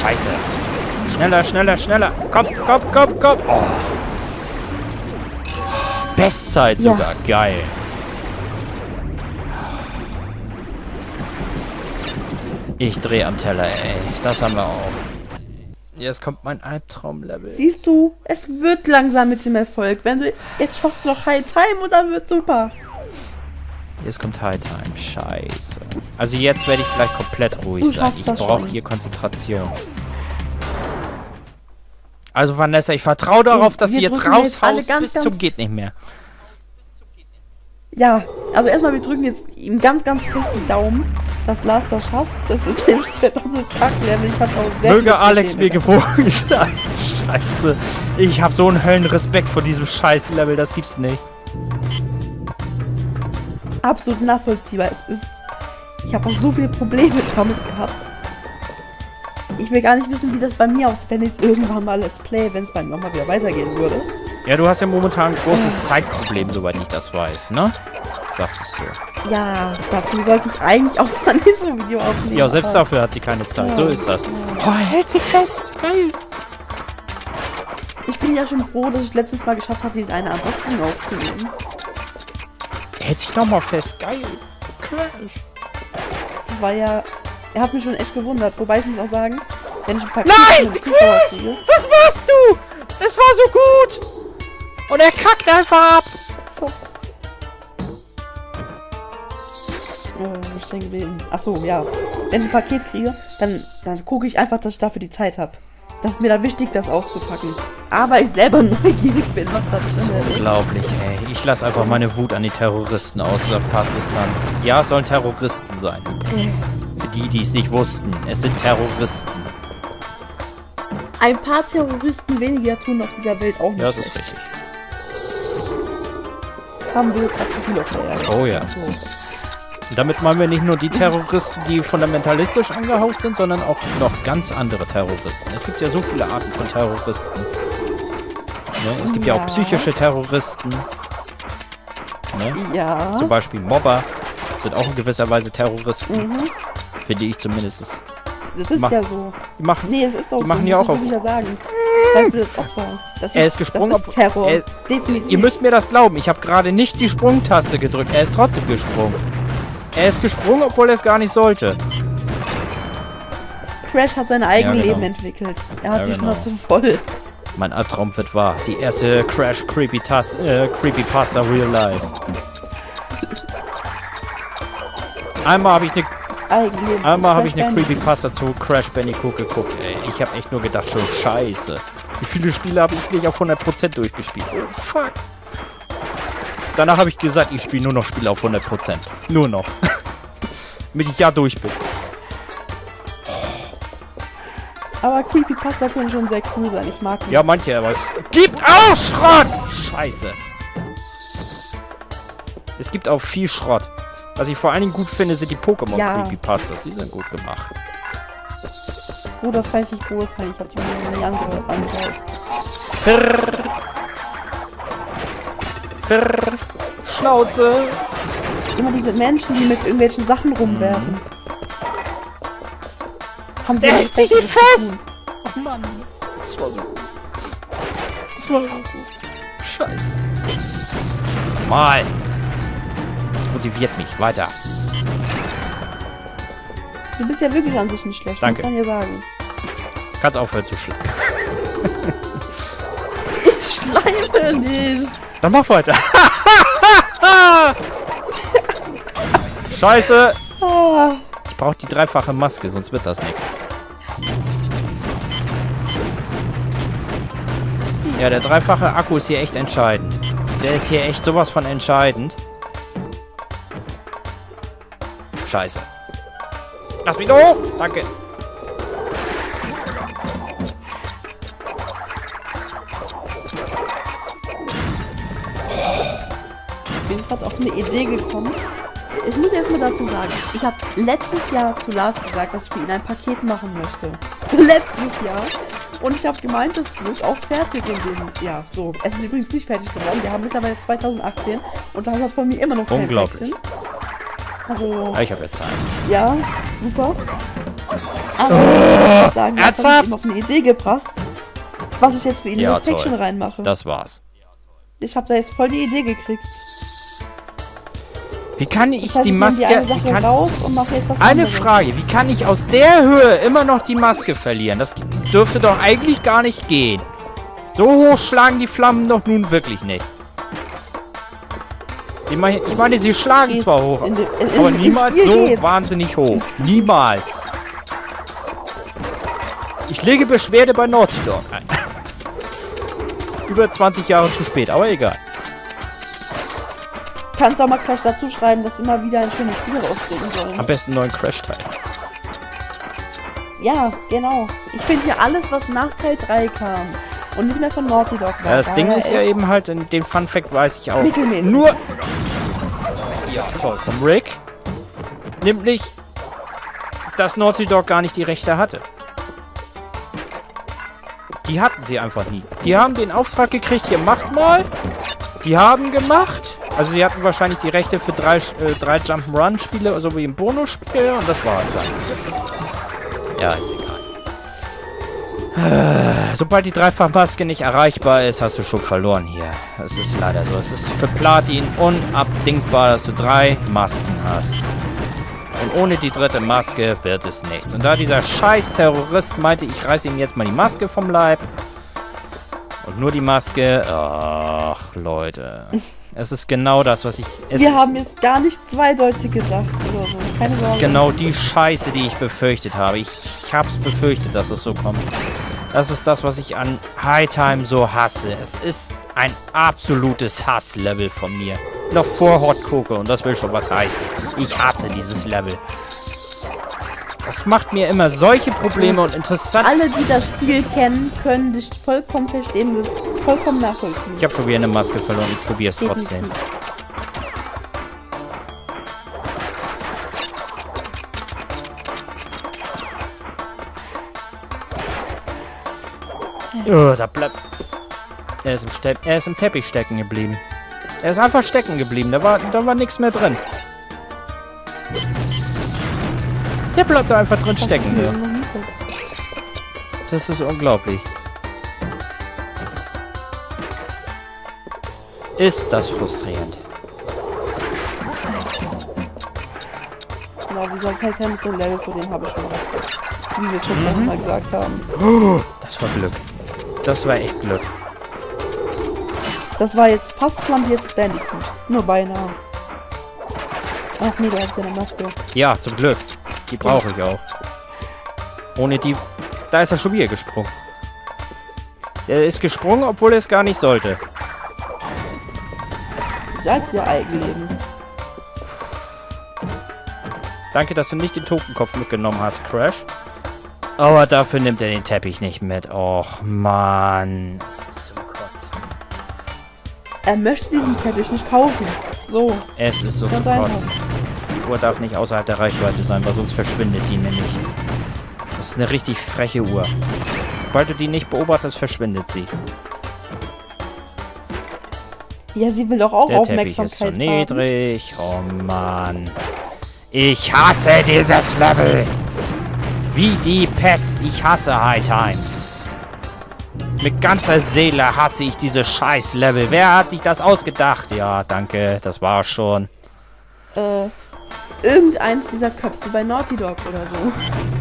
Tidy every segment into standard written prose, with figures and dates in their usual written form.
scheiße. Schneller, schneller, schneller. Komm, komm, komm, komm. Oh. Bestzeit sogar. Geil. Ich drehe am Teller, ey. Das haben wir auch. Jetzt kommt mein Albtraum-Level. Siehst du, es wird langsam mit dem Erfolg. Wenn du jetzt schaffst noch High Time und dann wird super. Jetzt kommt High Time. Scheiße. Also jetzt werde ich gleich komplett ruhig sein. Ich brauche hier Konzentration. Also Vanessa, ich vertraue darauf, dass du jetzt raushaust bis zum geht nicht mehr. Ja, also erstmal, wir drücken jetzt ihm ganz, ganz fest die Daumen, dass Lars das schafft. Das ist nämlich ein verdammtes Kacklevel. Ich habe auch sehr Möge Alex mir gewogen sein. Scheiße. Ich habe so einen Höllenrespekt vor diesem Scheiß-Level, das gibt's nicht. Absolut nachvollziehbar. Ich habe auch so viele Probleme damit gehabt. Ich will gar nicht wissen, wie das bei mir aussieht, wenn ich es irgendwann mal Let's Play, wenn es bei mir mal wieder weitergehen würde. Ja, du hast ja momentan ein großes Zeitproblem, soweit ich das weiß, ne? Sagtest du. Ja, dazu sollte ich eigentlich auch mal ein Intro-Video aufnehmen. Ja, selbst dafür hat sie keine Zeit. Ja, so ist das. Oh, er hält sie fest. Geil. Ich bin ja schon froh, dass ich letztes Mal geschafft habe, dieses eine Unboxing aufzunehmen. Er hält sich nochmal fest. Geil. Crash. Das war ja... Er hat mich schon echt gewundert. Wobei ich muss auch sagen, wenn ich ein paar Nein! Kriege... Was machst du? Es war so gut! Und er kackt einfach ab! So. Ich denke, achso, ja. Wenn ich ein Paket kriege, dann gucke ich einfach, dass ich dafür die Zeit habe. Das ist mir dann wichtig, das auszupacken. Aber ich selber neugierig bin, was das ist. Unglaublich, ey. Ich lasse einfach meine Wut an die Terroristen aus, da passt es dann. Ja, es sollen Terroristen sein, übrigens. Für die, die es nicht wussten. Es sind Terroristen. Ein paar Terroristen weniger tun auf dieser Welt auch nicht. Ja, das ist richtig. Haben wir gerade zu viel auf der Erde. Oh ja. So. Und damit meinen wir nicht nur die Terroristen, die fundamentalistisch angehaucht sind, sondern auch noch ganz andere Terroristen. Es gibt ja so viele Arten von Terroristen. Ne? Es gibt ja auch psychische Terroristen. Ne? Ja. Zum Beispiel Mobber sind auch in gewisser Weise Terroristen. Mhm. Finde ich zumindest. Das ist ja so. Die machen, nee, es ist doch die machen so, ja auch auf. Ja sagen. Das Opfer. Er ist gesprungen. Das ist Terror. Definitiv. Ihr müsst mir das glauben. Ich habe gerade nicht die Sprungtaste gedrückt. Er ist trotzdem gesprungen. Er ist gesprungen, obwohl er es gar nicht sollte. Crash hat sein eigenes Leben entwickelt. Er hat die Schnauze voll. Mein Albtraum wird wahr. Die erste Crash Creepypasta Real Life. Einmal habe ich eine Creepypasta zu Crash Bandicoot geguckt, ey. Ich habe echt nur gedacht, schon scheiße. Wie viele Spiele habe ich nicht auf 100% durchgespielt? Oh, fuck. Danach habe ich gesagt, ich spiele nur noch Spiele auf 100%. Nur noch. Damit ich ja durch bin. Aber Creepypasta können schon sehr cool sein. Ich mag die. Ja, manche, aber es gibt auch Schrott! Scheiße. Es gibt auch viel Schrott. Was ich vor allen Dingen gut finde, sind die Pokémon-Creepypastas. Die sind gut gemacht. Oh, das kann ich nicht beurteilen. Ich habe die mir noch nie angeschaut. Schnauze! Immer diese Menschen, die mit irgendwelchen Sachen rumwerfen. Der hält sich hier fest! Oh Mann, das war so gut. Das war so gut. Scheiße. Mal! Das motiviert mich. Weiter. Du bist ja wirklich an sich nicht schlecht. Danke. Muss man dir sagen. Kannst aufhören zu schlagen. Ich schleime nicht. Dann mach weiter. Scheiße. Ich brauche die dreifache Maske, sonst wird das nichts. Ja, der dreifache Akku ist hier echt entscheidend. Der ist hier echt sowas von entscheidend. Scheiße. Lass mich hoch! Danke. Ich bin gerade auf eine Idee gekommen. Ich muss erst mal dazu sagen, ich habe letztes Jahr zu Lars gesagt, dass ich für ihn ein Paket machen möchte. Letztes Jahr. Und ich habe gemeint, das wird auch fertig in dem Jahr. So, es ist übrigens nicht fertig geworden. Wir haben mittlerweile 2018 und da hat von mir immer noch kein Unglaublich. Päckchen. Also, ja, ich habe jetzt Zeit. Ja, super. Aber ich muss sagen, das habe ernsthaft? ich ihm auf eine Idee gebracht, was ich jetzt für ihn in Ja, das Päckchen toll. reinmache. Das war's. Ich habe da jetzt voll die Idee gekriegt. Wie kann ich Das heißt, die ich nehme Maske... die eine Wie Sache kann, raus und mache jetzt was eine anderes. Frage. Wie kann ich aus der Höhe immer noch die Maske verlieren? Das dürfte doch eigentlich gar nicht gehen. So hoch schlagen die Flammen doch nun wirklich nicht. Ich meine, sie schlagen Geht zwar hoch, in dem- aber im niemals Spiel so geht's. wahnsinnig hoch. Niemals. Ich lege Beschwerde bei Naughty Dog ein. Über 20 Jahre zu spät, aber egal. Kannst du auch mal gleich dazu schreiben, dass immer wieder ein schönes Spiel rausbringen sollen. Am besten einen neuen Crash-Teil. Ja, genau. Ich finde ja alles, was nach Teil 3 kam und nicht mehr von Naughty Dog war. Ja, das Ding war ist ja echt eben halt, den Fun Fact weiß ich auch. mittelmäßig. Nur... Ja, toll, vom Rick. Nämlich, dass Naughty Dog gar nicht die Rechte hatte. Die hatten sie einfach nie. Die haben den Auftrag gekriegt, hier, macht mal. Die haben gemacht. Also sie hatten wahrscheinlich die Rechte für drei Jump'n'Run-Spiele, also wie ein Bonus-Spiel, und das war's dann. Ja, ist egal. Sobald die Dreifachmaske nicht erreichbar ist, hast du schon verloren hier. Es ist leider so. Es ist für Platin unabdingbar, dass du 3 Masken hast. Und ohne die dritte Maske wird es nichts. Und da dieser scheiß Terrorist meinte, ich reiße ihm jetzt mal die Maske vom Leib. Und nur die Maske. Ach, Leute. Es ist genau das, was ich... Wir haben jetzt gar nicht zweideutig gedacht oder so. Keine Es ist Sorge. genau die Scheiße, die ich befürchtet habe. Ich hab's befürchtet, dass es so kommt. Das ist das, was ich an High Time so hasse. Es ist ein absolutes Hasslevel von mir. Noch vor Hot Coco, und das will schon was heißen. Ich hasse dieses Level. Das macht mir immer solche Probleme und interessant. Alle, die das Spiel kennen, können dich vollkommen verstehen und das vollkommen nachvollziehen. Ich habe schon wieder eine Maske verloren. Ich probiere es trotzdem. Definitiv. Da bleibt... Er ist im Teppich stecken geblieben. Er ist einfach stecken geblieben. Da war nichts mehr drin. Der bleibt da einfach drin stecken. Ja. Das ist unglaublich. Ist das frustrierend. Genau, wie sonst halt so ein Level, vor dem habe ich schon Respekt. Wie wir es schon mal gesagt haben. Das war Glück. Das war echt Glück. Das war jetzt fast flambiertes Bandicoot. Nur beinahe. Ach nee, du hast ja eine Maske. Ja, zum Glück. Die brauche ich auch. Ohne die... Da ist er schon wieder gesprungen. Der ist gesprungen, obwohl er es gar nicht sollte. Sag's ja Eigenleben. Danke, dass du nicht den Totenkopf mitgenommen hast, Crash. Aber dafür nimmt er den Teppich nicht mit. Och, Mann. Das ist zum Kotzen. Er möchte diesen Teppich nicht kaufen. So. Es ist so Ganz zum einfach. Kotzen. Die Uhr darf nicht außerhalb der Reichweite sein, weil sonst verschwindet die nämlich. Das ist eine richtig freche Uhr. Sobald du die nicht beobachtest, verschwindet sie. Ja, sie will doch auch Der Teppich ist so Aufmerksamkeit haben. niedrig. Oh Mann. Ich hasse dieses Level. Wie die Pest. Ich hasse High Time. Mit ganzer Seele hasse ich diese scheiß Level. Wer hat sich das ausgedacht? Ja, danke. Das war schon. Irgendeins dieser Köpfe bei Naughty Dog oder so.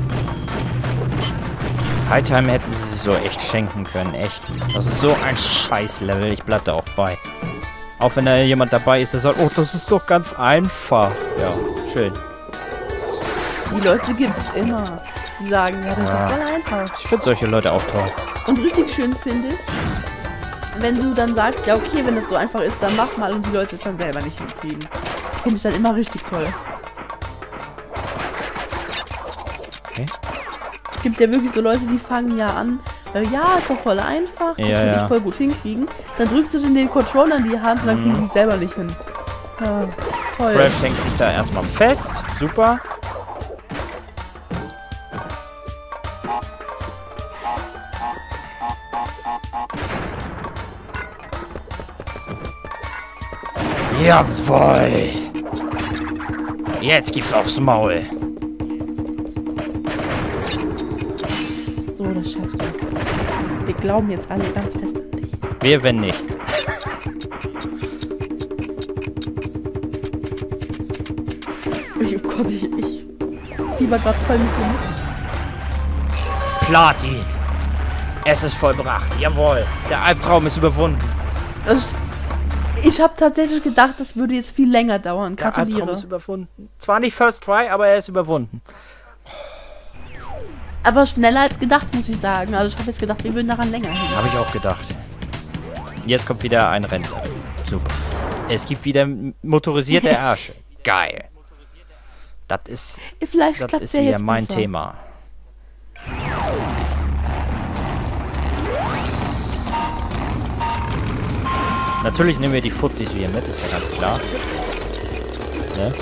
High Time hätten sie sich so echt schenken können. Echt. Das ist so ein scheiß Level. Ich bleib da auch bei. Auch wenn da jemand dabei ist, der sagt, oh, das ist doch ganz einfach. Ja, schön. Die Leute gibt's immer. Die sagen, ja, das ist Ja. doch voll einfach. Ich finde solche Leute auch toll. Und richtig schön finde ich, wenn du dann sagst, ja okay, wenn das so einfach ist, dann mach mal und die Leute es dann selber nicht hinkriegen. Finde ich dann immer richtig toll. Okay. Gibt ja wirklich so Leute, die fangen ja an, ja, ist doch voll einfach, das Ja, will ja. ich voll gut hinkriegen. Dann drückst du den Controller in die Hand und dann kriegen sie es selber nicht hin. Ja, toll. Crash hängt sich da erstmal fest. Super. Jawohl. Jetzt gibt's aufs Maul. Das schaffst du. Wir glauben jetzt alle ganz fest an dich. Wer, wenn nicht? Oh Gott, ich fieber gerade voll mit dir mit. Platin! Es ist vollbracht. Jawohl. Der Albtraum ist überwunden. Also ich habe tatsächlich gedacht, das würde jetzt viel länger dauern. Der Albtraum Gratuliere. ist überwunden. Zwar nicht First Try, aber er ist überwunden. Aber schneller als gedacht, muss ich sagen. Also ich habe jetzt gedacht, wir würden daran länger hin. Habe ich auch gedacht. Jetzt kommt wieder ein Rentner. Super. Es gibt wieder motorisierte Ärsche. Geil. Das ist Vielleicht klappt ist der wieder jetzt mein besser. Thema. Natürlich nehmen wir die Fuzis wieder mit, ist ja ganz klar. Ne?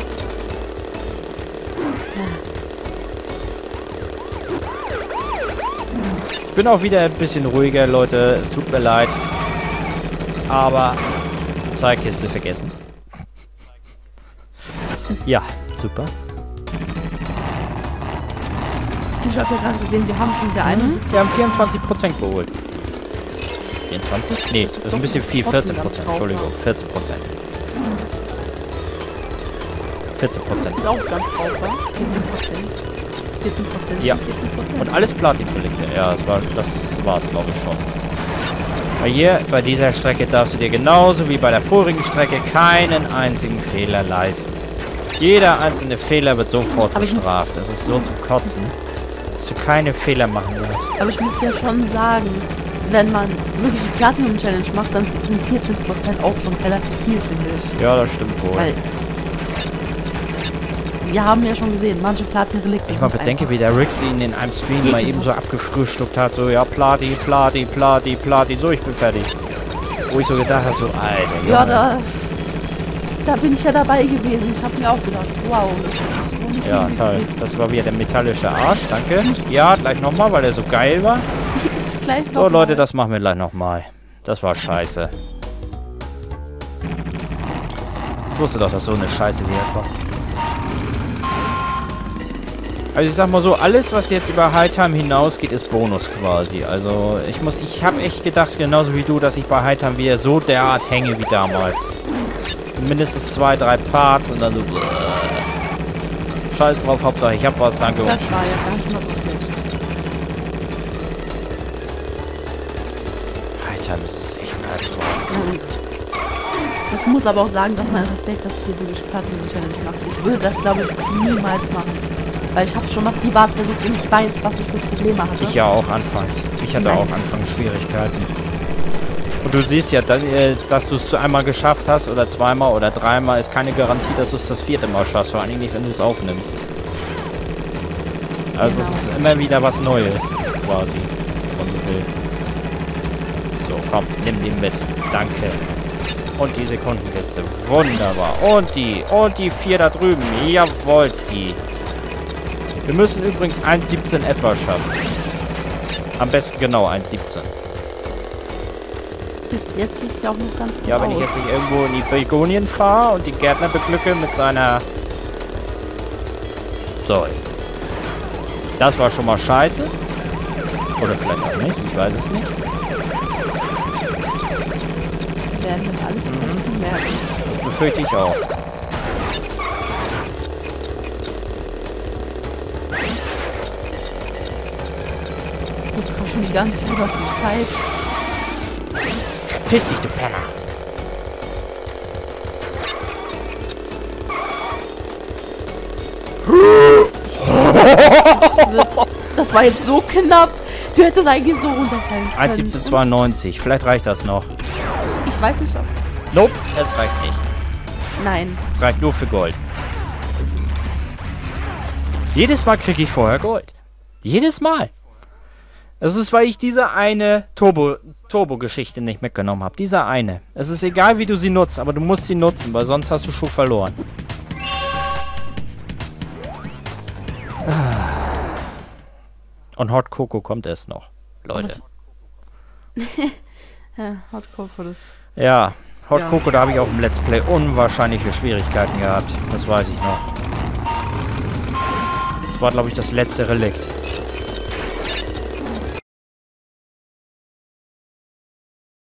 Ich bin auch wieder ein bisschen ruhiger, Leute. Es tut mir leid. Aber Zeitkiste vergessen. Ja, super. Ich habe ja gerade gesehen, wir haben schon wieder einen. Wir haben 24% geholt. 24? Nee, das ist ein bisschen viel. 14%. Entschuldigung, 14%. 14%. Ist auch ganz drauf, wa? 14%. 14%. Ja. 14%. Und alles Platin-Relikte. Ja, das war's, glaube ich, schon. Weil hier, bei dieser Strecke darfst du dir genauso wie bei der vorigen Strecke keinen einzigen Fehler leisten. Jeder einzelne Fehler wird sofort bestraft. Das ist so zum Kotzen, dass du keine Fehler machen darfst. Aber ich muss ja schon sagen, wenn man wirklich die Platinum-Challenge macht, dann sind 14% auch schon relativ viel, finde ich. Ja, das stimmt wohl. Weil wir haben ja schon gesehen, manche Platin-Relikte Ich mal bedenke, wie der Rix ihn in einem Stream mal eben so abgefrühstückt hat. So, ja, Plati, Plati, Plati, Plati, so, ich bin fertig. Wo ich so gedacht habe, so, Alter, Junge. Ja, da bin ich ja dabei gewesen. Ich habe mir auch gedacht, wow. Ja, toll. Das war wieder der metallische Arsch, danke. Ja, gleich nochmal, weil der so geil war. Gleich noch So, mal. Leute, das machen wir gleich nochmal. Das war scheiße. Ich wusste doch, dass so eine Scheiße wieder kommt. Also ich sag mal so, alles was jetzt über Hightime hinausgeht, ist Bonus quasi. Also ich habe echt gedacht, genauso wie du, dass ich bei Hightime wieder so derart hänge wie damals. Mindestens 2, 3 Parts und dann so... Scheiß drauf, Hauptsache ich hab was, danke und Das war ja gar nicht mal so schlecht. Hightime, das ist echt ein Albtraum. Ich muss aber auch sagen, dass mein Respekt, dass ich hier wirklich Platin-Challenge mache. Ich würde das, glaube ich, niemals machen. Weil ich habe schon mal privat versucht und ich weiß, was ich für Probleme hatte. Ich ja auch anfangs. Ich hatte Nein. auch anfangs Schwierigkeiten. Und du siehst ja, dass du es einmal geschafft hast oder zweimal oder dreimal, ist keine Garantie, dass du es das 4. Mal schaffst. Vor allem nicht, wenn du es aufnimmst. Also Genau. es ist immer wieder was Neues, quasi. Wenn du willst. So, komm, nimm den mit. Danke. Und die Sekundenkiste. Wunderbar. Und die 4 da drüben. Jawolski. Wir müssen übrigens 1,17 etwa schaffen. Am besten genau 1,17. Bis jetzt sieht es ja auch nicht ganz gut Ja, wenn ich aus. jetzt nicht irgendwo in die Begonien fahre und die Gärtner beglücke mit seiner... So. Das war schon mal scheiße. Oder vielleicht auch nicht, ich weiß es nicht. Wir werden das alles recht merken. Das befürchte ich auch. Ich komme schon die ganze Zeit auf die Zeit. Verpiss dich, du Penner. Das war jetzt so knapp. Du hättest eigentlich so runterfallen können. 1,1792. Vielleicht reicht das noch. Ich weiß nicht, ob... Nope, es reicht nicht. Nein. Es reicht nur für Gold. Jedes Mal kriege ich vorher Gold. Jedes Mal. Das ist, weil ich diese eine Turbo-Geschichte nicht mitgenommen habe. Diese eine. Es ist egal, wie du sie nutzt, aber du musst sie nutzen, weil sonst hast du schon verloren. Und Hot Coco kommt erst noch. Leute. Ja, Hot Coco, das... Ja, Hot Ja. Coco, da habe ich auch im Let's Play unwahrscheinliche Schwierigkeiten gehabt. Das weiß ich noch. Das war, glaube ich, das letzte Relikt.